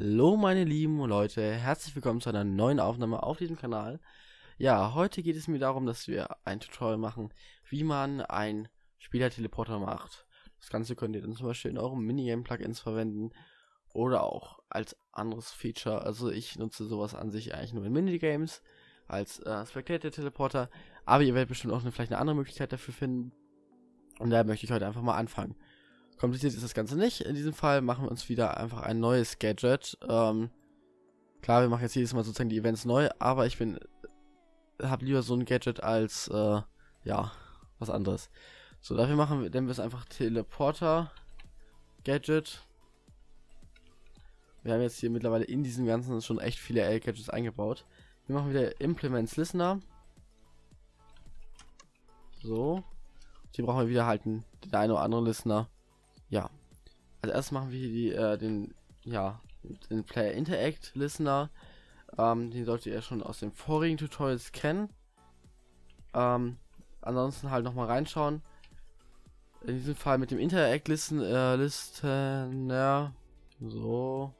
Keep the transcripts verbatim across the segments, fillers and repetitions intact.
Hallo meine lieben Leute, herzlich willkommen zu einer neuen Aufnahme auf diesem Kanal. Ja, heute geht es mir darum, dass wir ein Tutorial machen, wie man einen Spieler-Teleporter macht. Das Ganze könnt ihr dann zum Beispiel in eurem Minigame-Plugins verwenden oder auch als anderes Feature. Also ich nutze sowas an sich eigentlich nur in Minigames als äh, Spectator-Teleporter, aber ihr werdet bestimmt auch eine, vielleicht eine andere Möglichkeit dafür finden. Und daher möchte ich heute einfach mal anfangen. Kompliziert ist das Ganze nicht. In diesem Fall machen wir uns wieder einfach ein neues Gadget. Ähm, klar, wir machen jetzt jedes Mal sozusagen die Events neu, aber ich bin habe lieber so ein Gadget als äh, ja, was anderes. So, dafür machen wir, nennen wir es einfach Teleporter Gadget. Wir haben jetzt hier mittlerweile in diesem Ganzen schon echt viele L-Gadgets eingebaut. Wir machen wieder Implements Listener. So. Hier brauchen wir wieder halt einen, den einen oder anderen Listener. Ja, als erstes machen wir hier die, äh, den, ja, den Player Interact Listener. Ähm, den solltet ihr ja schon aus den vorigen Tutorials kennen. Ähm, ansonsten halt nochmal reinschauen. In diesem Fall mit dem Interact Listen, äh, Listener. So.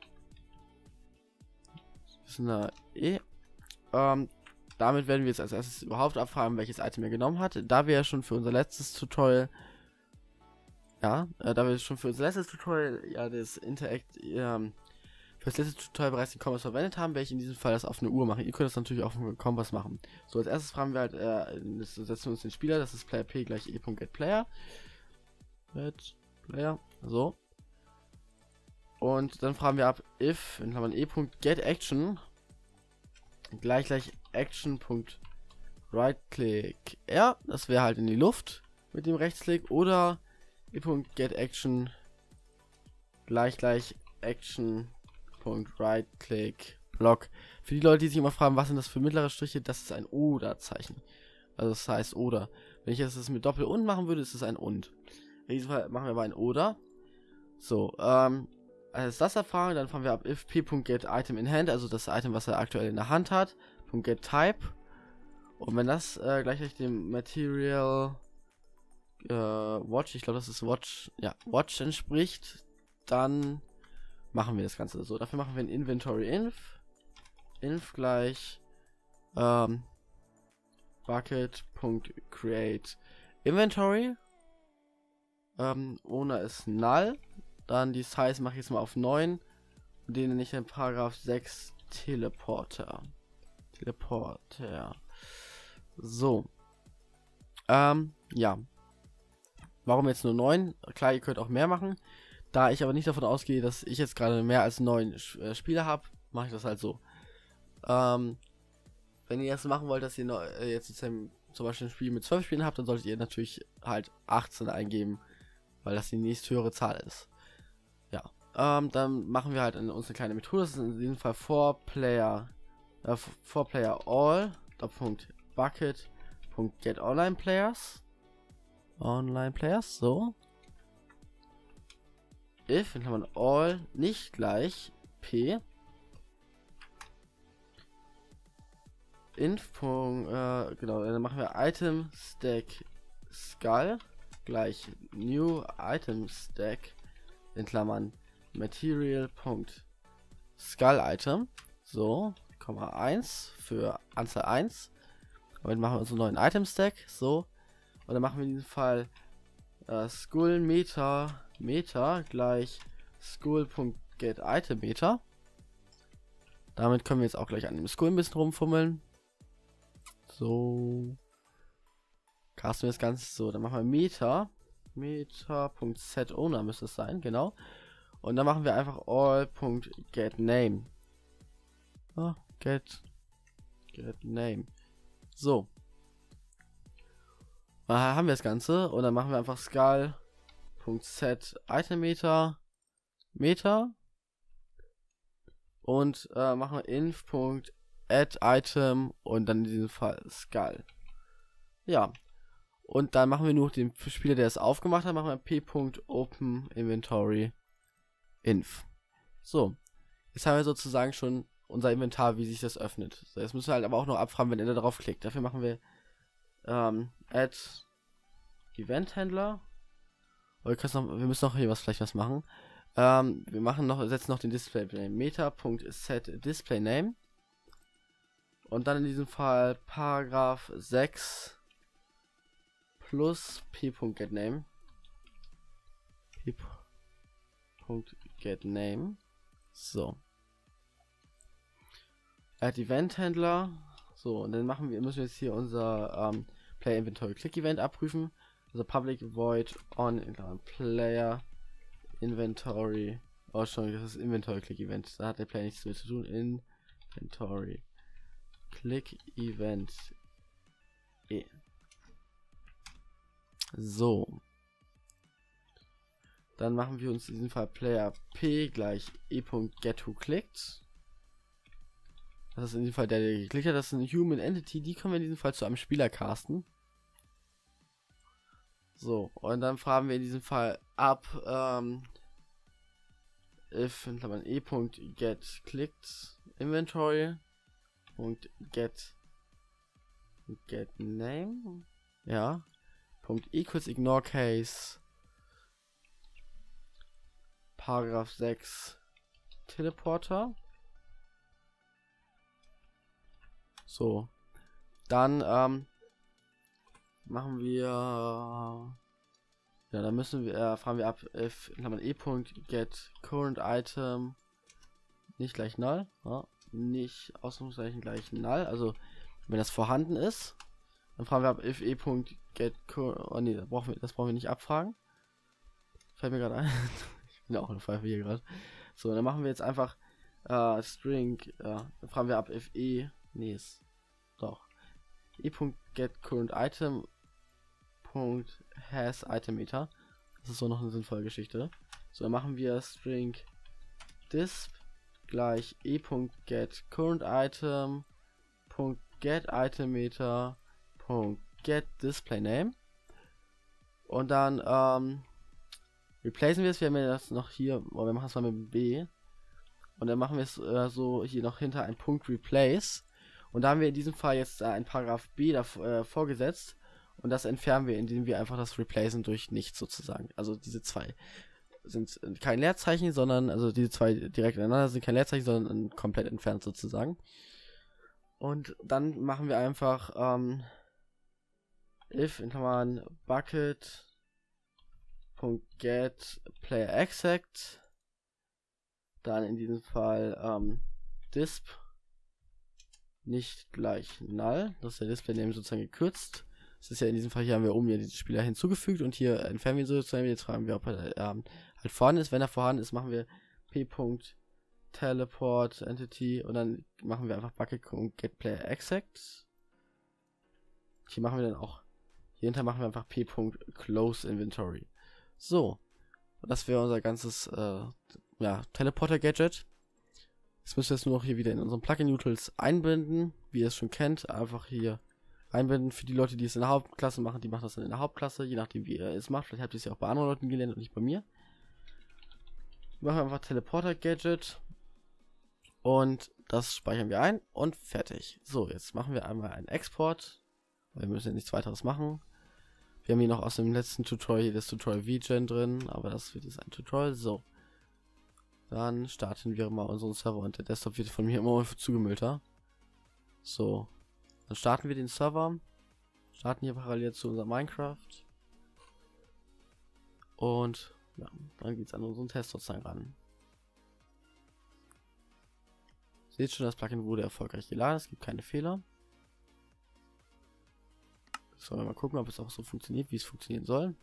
Listener E. Ähm, damit werden wir jetzt als erstes überhaupt abfragen, welches Item er genommen hat. Da wir ja schon für unser letztes Tutorial Ja, äh, da wir schon für unser letztes Tutorial ja das Interact ähm, für das letzte Tutorial bereits den Kompass verwendet haben, werde ich in diesem Fall das auf eine Uhr machen. Ihr könnt das natürlich auf dem Kompass machen. So, als erstes fragen wir halt, äh, das setzen wir uns den Spieler, das ist Player P gleich e.getPlayer. Get Player, so. Und dann fragen wir ab if in Klammern e.getAction gleich gleich action.rightClick R, das wäre halt in die Luft mit dem Rechtsklick, oder e.getAction gleich gleich action.rightClick Block. Für die Leute, die sich immer fragen, was sind das für mittlere Striche, das ist ein Oder-Zeichen. Also das heißt Oder. Wenn ich jetzt das mit Doppel und machen würde, ist es ein und. In diesem Fall machen wir aber ein Oder. So, ähm, als das erfahren, dann fahren wir ab if p.getItem in hand, also das Item, was er aktuell in der Hand hat, .getType. Und wenn das äh, gleich gleich dem Material äh, Watch, ich glaube, das ist Watch, ja, Watch entspricht, dann machen wir das Ganze so. Dafür machen wir ein Inventory Inf. Inf gleich ähm, Bucket.create Inventory. Ähm, Owner ist null. Dann die Size mache ich jetzt mal auf neun. Und den nenne ich in Paragraph sechs Teleporter. Teleporter. So. Ähm, ja. Warum jetzt nur neun? Klar, ihr könnt auch mehr machen. Da ich aber nicht davon ausgehe, dass ich jetzt gerade mehr als neun äh, Spieler habe, mache ich das halt so. Ähm, wenn ihr das machen wollt, dass ihr noch, äh, jetzt zum Beispiel ein Spiel mit zwölf Spielen habt, dann solltet ihr natürlich halt achtzehn eingeben, weil das die nächsthöhere Zahl ist. Ja. Ähm, dann machen wir halt in uns eine kleine Methode. Das ist in diesem Fall for player äh, for player all .bucket.getOnlinePlayers Online Players, so. If in Klammern all nicht gleich p inf. Äh, genau, dann machen wir Item Stack Skull gleich New Item Stack in Klammern Material. Skull Item, so, Komma eins für Anzahl eins. Damit machen wir unseren neuen Item Stack, so. Und dann machen wir in diesem Fall äh, Skull Meter Meter gleich Skull.getItemMeter. Damit können wir jetzt auch gleich an dem Skull ein bisschen rumfummeln. So. Casten wir das Ganze so. Dann machen wir Meter. Meter.setOwner müsste es sein, genau. Und dann machen wir einfach all.getName. Oh, get, get name. So. Äh, haben wir das Ganze. Und dann machen wir einfach Skull.setItemMeter Meter. Und äh, machen wir inf.addItem und dann in diesem Fall Skull. Ja. Und dann machen wir nur den Spieler, der es aufgemacht hat, machen wir p.openInventory inf. So. Jetzt haben wir sozusagen schon unser Inventar, wie sich das öffnet. So, jetzt müssen wir halt aber auch noch abfragen, wenn er darauf klickt. Dafür machen wir ähm, add Event Handler. Oder wir, noch, wir müssen noch hier was vielleicht was machen. Ähm, wir machen noch, setzen noch den Display Name meta.set Display Name und dann in diesem Fall Paragraph sechs plus p.getName p.getName. So. Add Event Händler. So, und dann machen wir, müssen wir jetzt hier unser ähm, Player Inventory Click Event abprüfen. Also Public Void on Player Inventory. Oh, schon, das ist Inventory Click Event. Da hat der Player nichts mit zu tun. Inventory Click Event. E. So. Dann machen wir uns in diesem Fall Player P gleich e.getWhoClicked. Das ist in diesem Fall der, der geklickt hat. Das ist eine Human Entity. Die können wir in diesem Fall zu einem Spieler casten. So, und dann fragen wir in diesem Fall ab ähm, if e.getClicked Inventory und get get name, ja, Punkt equals ignore case Paragraph sechs Teleporter. So, dann ähm, machen wir, ja, dann müssen wir, äh, fragen wir ab if e.getCurrentItem nicht gleich null, ja, nicht Ausrufungszeichen gleich null, also wenn das vorhanden ist, dann fragen wir ab if e.getCurrent, oh nee, das brauchen wir, das brauchen wir nicht abfragen. Fällt mir gerade ein. Ich bin ja auch eine Pfeife hier gerade. So, dann machen wir jetzt einfach äh, String, äh, dann fragen wir ab if e, nee, ist doch e.getCurrentItem has item meter. Das ist so noch eine sinnvolle Geschichte. So, dann machen wir String disp gleich e.getCurrentItem get item meter get display name und dann ähm, replacen wir es. Wir haben ja das noch hier, oh, wir machen es mal mit B und dann machen wir es äh, so hier noch hinter ein Punkt replace und da haben wir in diesem Fall jetzt äh, ein Paragraph B davor äh, vorgesetzt. Und das entfernen wir, indem wir einfach das replacen durch nichts sozusagen. Also diese zwei sind kein Leerzeichen, sondern, also diese zwei direkt ineinander sind kein Leerzeichen, sondern komplett entfernt sozusagen. Und dann machen wir einfach ähm, if in Klammern bucket.get player exact, dann in diesem Fall ähm, disp nicht gleich null, das ist der Display Name sozusagen gekürzt. Das ist ja in diesem Fall, hier haben wir oben ja diesen Spieler hinzugefügt und hier entfernen wir sozusagen, jetzt fragen wir, ob er ähm, halt vorhanden ist. Wenn er vorhanden ist, machen wir p.teleport entity und dann machen wir einfach bucket.getPlayerExact. Hier machen wir dann auch, hier hinter machen wir einfach p.closeInventory. So, und das wäre unser ganzes äh, ja, Teleporter-Gadget. Jetzt müssen wir es nur noch hier wieder in unseren Plugin-Utils einbinden, wie ihr es schon kennt, einfach hier einbinden. Für die Leute, die es in der Hauptklasse machen, die machen das dann in der Hauptklasse, je nachdem wie ihr es macht. Vielleicht habt ihr es ja auch bei anderen Leuten gelernt und nicht bei mir. Wir machen einfach Teleporter-Gadget und das speichern wir ein und fertig. So, jetzt machen wir einmal einen Export, weil wir müssen ja nichts weiteres machen. Wir haben hier noch aus dem letzten Tutorial hier das Tutorial V-Gen drin, aber das wird jetzt ein Tutorial. So, dann starten wir mal unseren Server und der Desktop wird von mir immer zugemüllter. So. Dann starten wir den Server, starten hier parallel zu unserem Minecraft und ja, dann geht es an unseren Test sozusagen ran. Seht schon, das Plugin wurde erfolgreich geladen, es gibt keine Fehler. Sollen wir mal gucken, ob es auch so funktioniert, wie es funktionieren soll.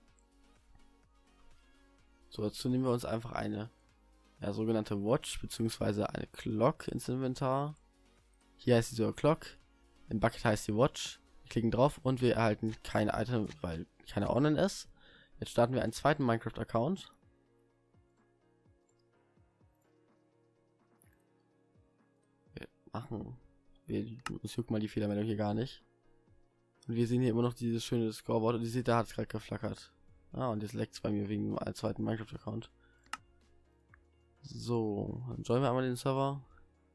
So, dazu nehmen wir uns einfach eine ja, sogenannte Watch bzw. eine Clock ins Inventar. Hier heißt die sogar Clock. Im Bucket heißt die Watch. Wir klicken drauf und wir erhalten kein Item, weil keine online ist. Jetzt starten wir einen zweiten Minecraft-Account. Wir machen, wir uns juckt mal die Fehlermeldung hier gar nicht. Und wir sehen hier immer noch dieses schöne Scoreboard und ihr seht, da hat es gerade geflackert. Ah, und jetzt leckt es bei mir wegen dem zweiten Minecraft-Account. So, dann joinen wir einmal den Server.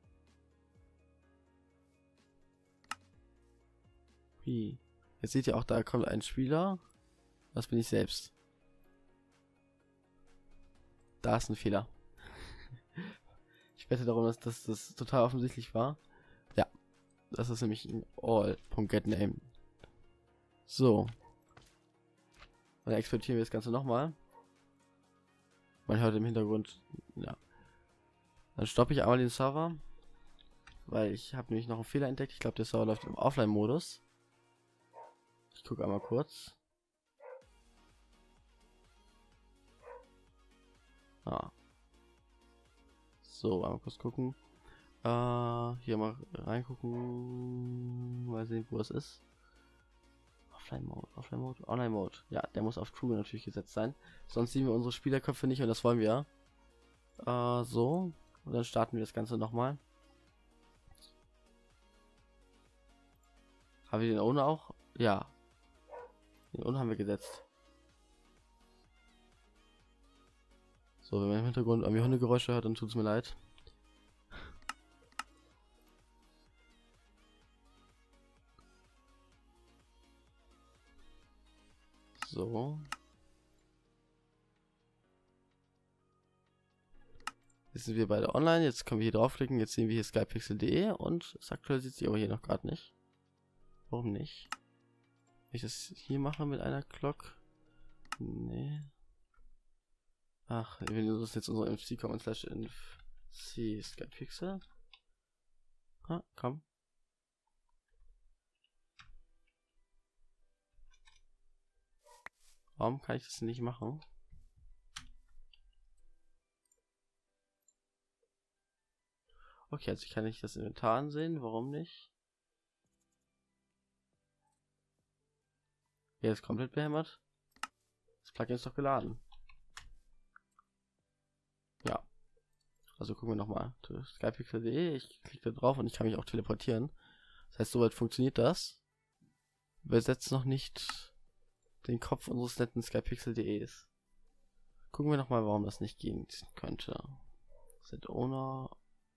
Jetzt seht ihr auch, da kommt ein Spieler. Das bin ich selbst. Da ist ein Fehler. Ich wette darum, dass, dass das total offensichtlich war. Ja, das ist nämlich ein all.getName. So. Dann exportieren wir das Ganze nochmal. Man hört im Hintergrund, ja. Dann stoppe ich einmal den Server, weil ich habe nämlich noch einen Fehler entdeckt. Ich glaube, der Server läuft im Offline-Modus. Ich gucke einmal kurz. Ah. So, einmal kurz gucken. Äh, hier mal reingucken. Mal sehen, wo es ist. Offline-Mode, Offline-Mode, Online-Mode. Ja, der muss auf True natürlich gesetzt sein. Sonst sehen wir unsere Spielerköpfe nicht und das wollen wir. Äh, so. Und dann starten wir das Ganze nochmal. Haben wir den Owner auch? Ja. Den Owner haben wir gesetzt. So, wenn man im Hintergrund irgendwie Hundegeräusche hört, dann tut es mir leid. So. Jetzt sind wir beide online. Jetzt können wir hier draufklicken. Jetzt sehen wir hier skypixel punkt de und es aktualisiert sich aber hier noch gerade nicht. Warum nicht? Wenn ich das hier mache mit einer Clock. Nee. Ach, wir nehmen das jetzt unsere mc kommen slash inf c skypixel. Ha, komm. Warum kann ich das nicht machen? Okay, also ich kann nicht das Inventar ansehen. Warum nicht? Hier ist komplett behämmert. Das Plugin ist doch geladen. Ja. Also gucken wir nochmal. skypixel punkt de. Ich klicke da drauf und ich kann mich auch teleportieren. Das heißt, soweit funktioniert das. Wir setzen noch nicht den Kopf unseres netten skypixel punkt de. Gucken wir nochmal, warum das nicht gehen könnte. Set Owner.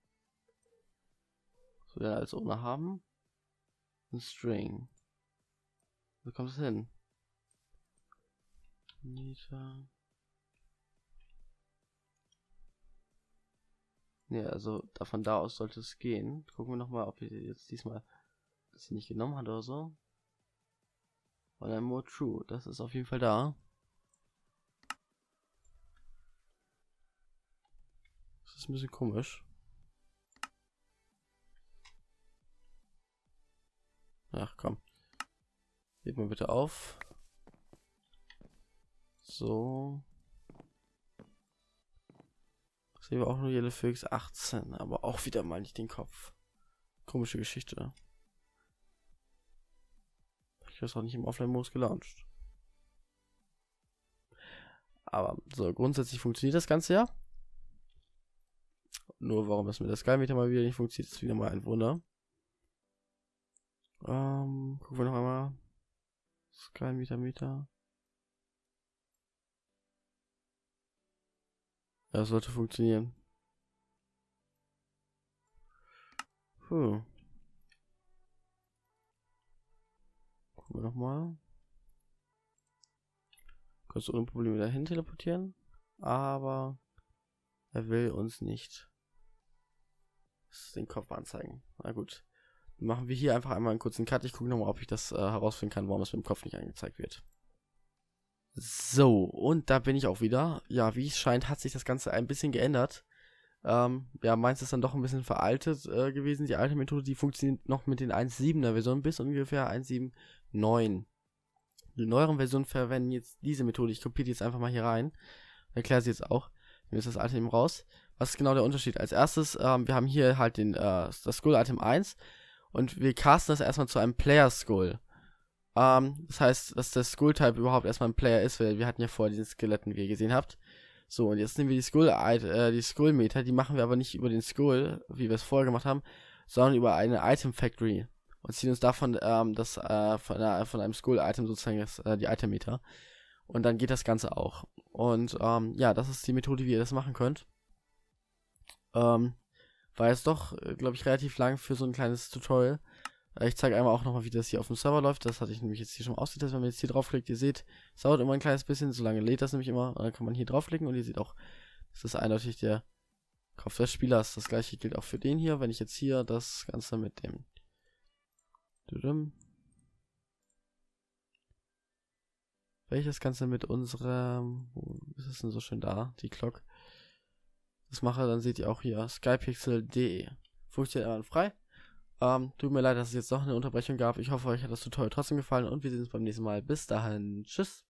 Was wir als Owner haben? Ein String. Wo kommt es hin? Meter. Ne, also da von da aus sollte es gehen. Gucken wir nochmal, ob wir jetzt diesmal das hier nicht genommen hat oder so. Online Mode True, das ist auf jeden Fall da. Das ist ein bisschen komisch. Ach komm. Hebt mal bitte auf. So. Sehen wir auch nur Yellow Phoenix achtzehn, aber auch wieder mal nicht den Kopf. Komische Geschichte. Ich habe es auch nicht im Offline-Modus gelauncht. Aber so, grundsätzlich funktioniert das Ganze ja. Nur warum das mit der Sky-Meter mal wieder nicht funktioniert, ist wieder mal ein Wunder. Ähm, gucken wir noch einmal. Sky-Meter, Meter. Ja, das sollte funktionieren. Puh. Gucken wir nochmal. Kannst du ohne Probleme dahin teleportieren. Aber er will uns nicht den Kopf anzeigen. Na gut. Dann machen wir hier einfach einmal einen kurzen Cut. Ich gucke nochmal, ob ich das äh, herausfinden kann, warum es mit dem Kopf nicht angezeigt wird. So, und da bin ich auch wieder. Ja, wie es scheint, hat sich das Ganze ein bisschen geändert. Ähm, ja, meins ist dann doch ein bisschen veraltet äh, gewesen. Die alte Methode, die funktioniert noch mit den eins Punkt siebener Versionen bis ungefähr eins Punkt sieben Punkt neun. Die neueren Versionen verwenden jetzt diese Methode. Ich kopiere die jetzt einfach mal hier rein. Erkläre sie jetzt auch. Ich nehme jetzt das Item raus. Was ist genau der Unterschied? Als erstes, ähm, wir haben hier halt den, äh, das Skull-Item eins und wir casten das erstmal zu einem Player-Skull. Ähm, das heißt, dass der Skull-Type überhaupt erstmal ein Player ist, weil wir hatten ja vorher diesen Skeletten, wie ihr gesehen habt. So, und jetzt nehmen wir die Skull, äh, die Skull-Meter, die machen wir aber nicht über den Skull, wie wir es vorher gemacht haben, sondern über eine Item-Factory. Und ziehen uns davon ähm, das, äh, von, äh, von einem Skull-Item sozusagen das, äh, die Item-Meter. Und dann geht das Ganze auch. Und ähm, ja, das ist die Methode, wie ihr das machen könnt. Ähm, war jetzt doch, glaube ich, relativ lang für so ein kleines Tutorial. Äh, ich zeige einmal auch nochmal, wie das hier auf dem Server läuft. Das hatte ich nämlich jetzt hier schon ausgetestet. Wenn man jetzt hier draufklickt, ihr seht, es dauert immer ein kleines bisschen, so lange lädt das nämlich immer. Und dann kann man hier draufklicken und ihr seht auch, Es ist eindeutig der Kopf des Spielers. Das gleiche gilt auch für den hier. Wenn ich jetzt hier das Ganze mit dem welches Ganze mit unserem, wo ist es denn so schön da, die Glock, das mache, dann seht ihr auch hier skypixel punkt de. Funktioniert einwandfrei. Ähm, tut mir leid, dass es jetzt noch eine Unterbrechung gab. Ich hoffe, euch hat das Tutorial trotzdem gefallen und wir sehen uns beim nächsten Mal. Bis dahin. Tschüss.